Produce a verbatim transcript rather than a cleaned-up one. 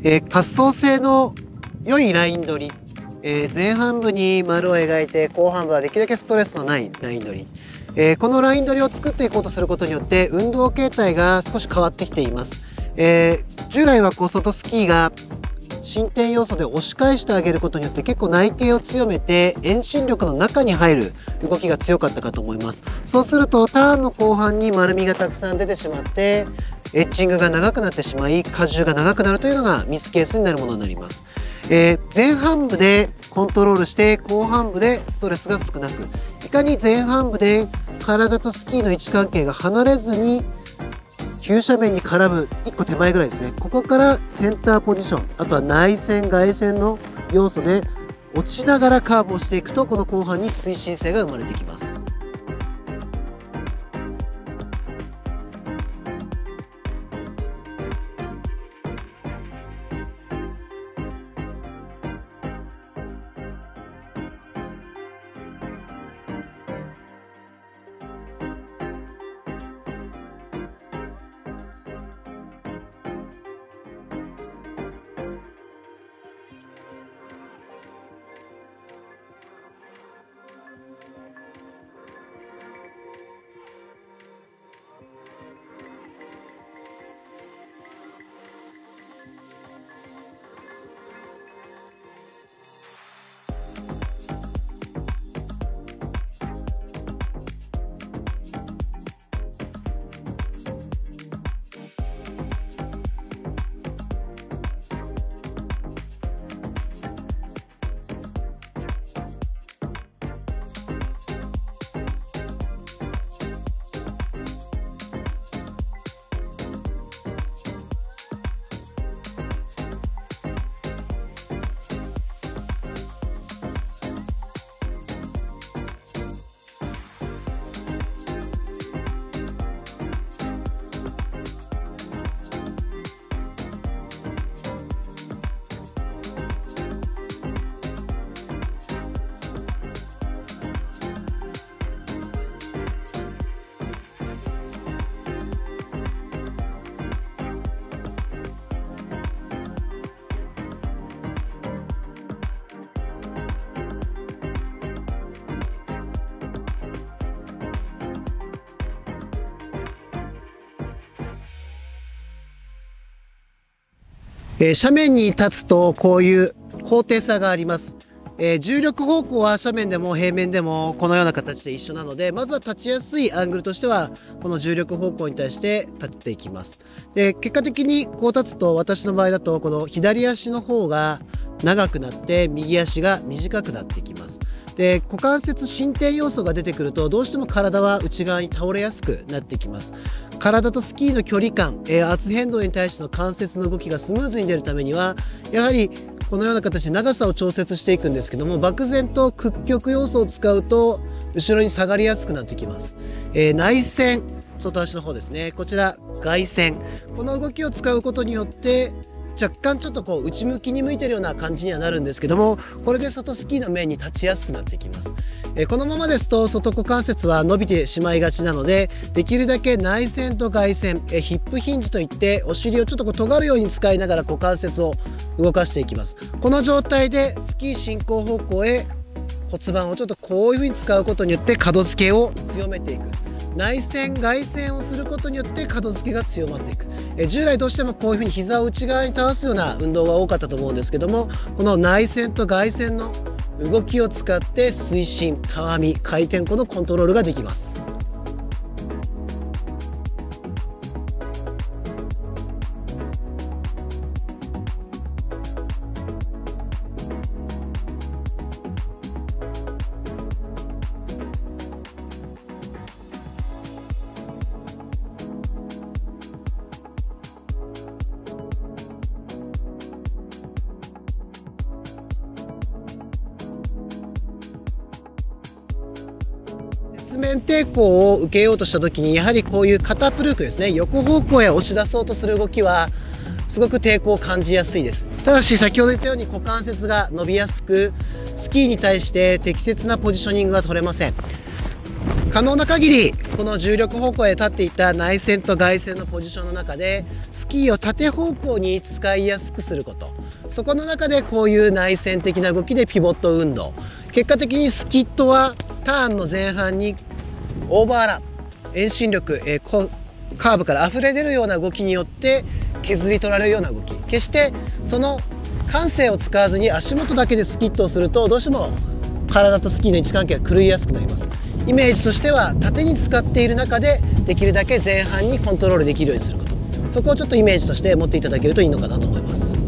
えー、滑走性の良いライン取り、えー、前半部に丸を描いて後半部はできるだけストレスのないライン取り、えー、このライン取りを作っていこうとすることによって運動形態が少し変わってきています。えー、従来はこう外スキーが伸展要素で押し返してあげることによって結構内傾を強めて遠心力の中に入る動きが強かったかと思います。そうするとターンの後半に丸みがたくさん出てしまってエッジングが長くなってしまい荷重が長くなるというのがミスケースになるものになります。えー、前半部でコントロールして後半部でストレスが少なく、いかに前半部で体とスキーの位置関係が離れずに急斜面に絡むいっこ手前ぐらいですね、ここからセンターポジション、あとは内旋外旋の要素で落ちながらカーブをしていくと、この後半に推進性が生まれてきます。えー、斜面に立つとこういう高低差があります。えー、重力方向は斜面でも平面でもこのような形で一緒なので、まずは立ちやすいアングルとしてはこの重力方向に対して立っていきます。で、結果的にこう立つと、私の場合だとこの左足の方が長くなって右足が短くなっていきます。で、股関節伸展要素が出てくるとどうしても体は内側に倒れやすくなってきます。体とスキーの距離感、えー、圧変動に対しての関節の動きがスムーズに出るためには、やはりこのような形で長さを調節していくんですけども、漠然と屈曲要素を使うと後ろに下がりやすくなってきます。えー、内旋、外足の方ですね、こちら外旋、この動きを使うことによって若干ちょっとこう内向きに向いてるような感じにはなるんですけども、これで外スキーの面に立ちやすくなってきます。えー、このままですと外股関節は伸びてしまいがちなので、できるだけ内旋と外旋、えー、ヒップヒンジといってお尻をちょっとこう尖るように使いながら股関節を動かしていきます。この状態でスキー進行方向へ骨盤をちょっとこういう風に使うことによって角付けを強めていく。内旋外旋をすることによって角付けが強まっていく。え従来どうしてもこういうふうに膝を内側に倒すような運動が多かったと思うんですけども、この内旋と外旋の動きを使って推進、たわみ、回転弧のコントロールができます。雪面抵抗を受けようとした時に、やはりこういう肩プルークですね、横方向へ押し出そうとする動きはすごく抵抗を感じやすいです。ただし先ほど言ったように股関節が伸びやすく、スキーに対して適切なポジショニングが取れません。 可能な限りこの重力方向へ立っていた内旋と外旋のポジションの中でスキーを縦方向に使いやすくすること、そこの中でこういう内旋的な動きでピボット運動、結果的にスキットはターンの前半にオーバーラン、遠心力、えー、カーブから溢れ出るような動きによって削り取られるような動き、決してその感性を使わずに足元だけでスキットをするとどうしても体とスキーの位置関係が狂いやすくなります。イメージとしては縦に使っている中でできるだけ前半にコントロールできるようにすること、そこをちょっとイメージとして持っていただけるといいのかなと思います。